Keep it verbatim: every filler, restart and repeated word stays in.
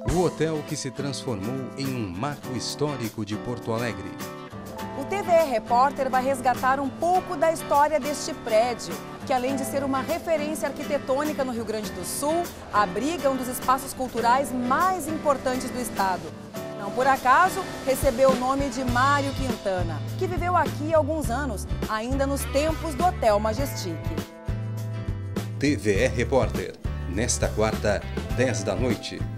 O hotel que se transformou em um marco histórico de Porto Alegre. O T V E Repórter vai resgatar um pouco da história deste prédio, que além de ser uma referência arquitetônica no Rio Grande do Sul, abriga um dos espaços culturais mais importantes do estado. Não por acaso, recebeu o nome de Mário Quintana, que viveu aqui há alguns anos, ainda nos tempos do Hotel Majestic. T V E Repórter, nesta quarta, dez da noite.